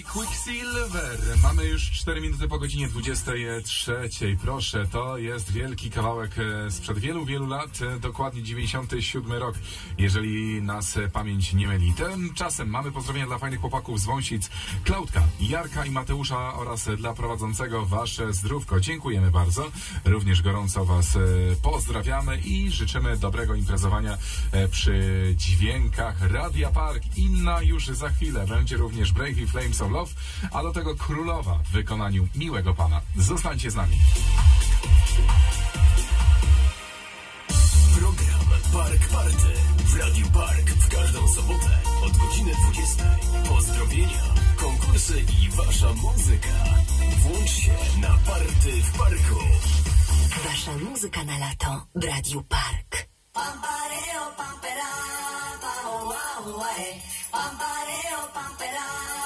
Quicksilver. Mamy już 4 minuty po godzinie 23. Proszę, to jest wielki kawałek sprzed wielu, wielu lat, dokładnie 97 rok, jeżeli nas pamięć nie myli. Tymczasem mamy pozdrowienia dla fajnych chłopaków z Wąsic, Klaudka, Jarka i Mateusza oraz dla prowadzącego Wasze Zdrówko. Dziękujemy bardzo. Również gorąco Was pozdrawiamy i życzymy dobrego imprezowania przy dźwiękach Radia Park. Inna już za chwilę będzie również Bravey Flames of Love, a do tego Królowa w wykonaniu Miłego Pana. Zostańcie z nami. Program Park Party w Radiu Park w każdą sobotę od godziny 20. Pozdrowienia, konkursy i Wasza muzyka. Włącz się na Party w Parku. Wasza muzyka na lato w Radiu Park. Pampareo, pampera, pa, oh, oh, oh, eh. Pampareo, pampera.